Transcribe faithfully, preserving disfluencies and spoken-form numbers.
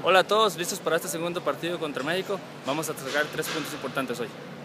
Hola a todos, listos para este segundo partido contra México. Vamos a sacar tres puntos importantes hoy.